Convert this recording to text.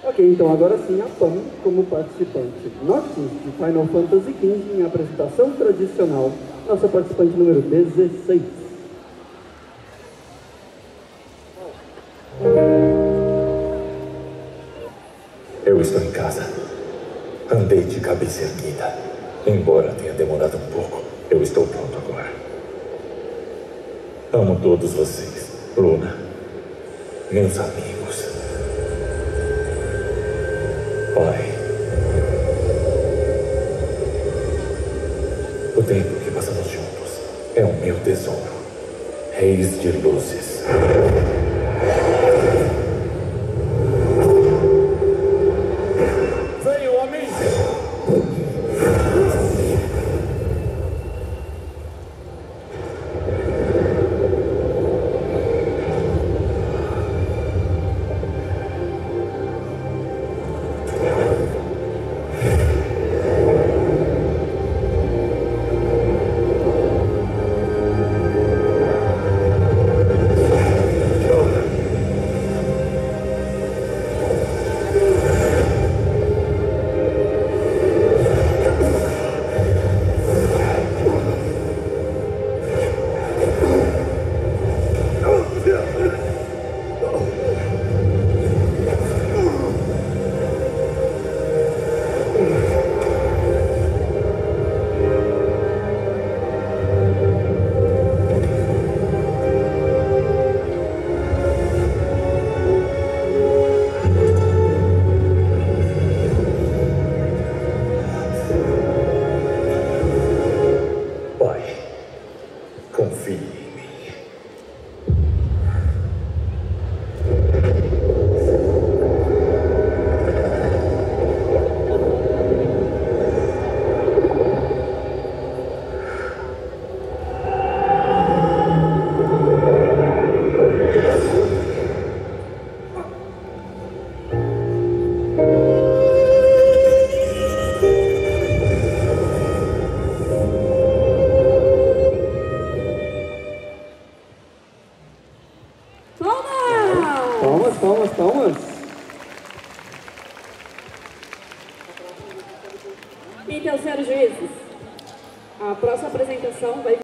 Ok, então agora sim a Pam como participante. Noctis de Final Fantasy XV em apresentação tradicional. Nossa participante número 16. Eu estou em casa. Andei de cabeça erguida. Embora tenha demorado um pouco, eu estou pronto agora. Amo todos vocês, Luna, meus amigos. Pai, o tempo que passamos juntos é o meu tesouro. Reis de luzes. Venham a mim! Confie em mim. Palmas, palmas, palmas. Então, senhores juízes, a próxima apresentação vai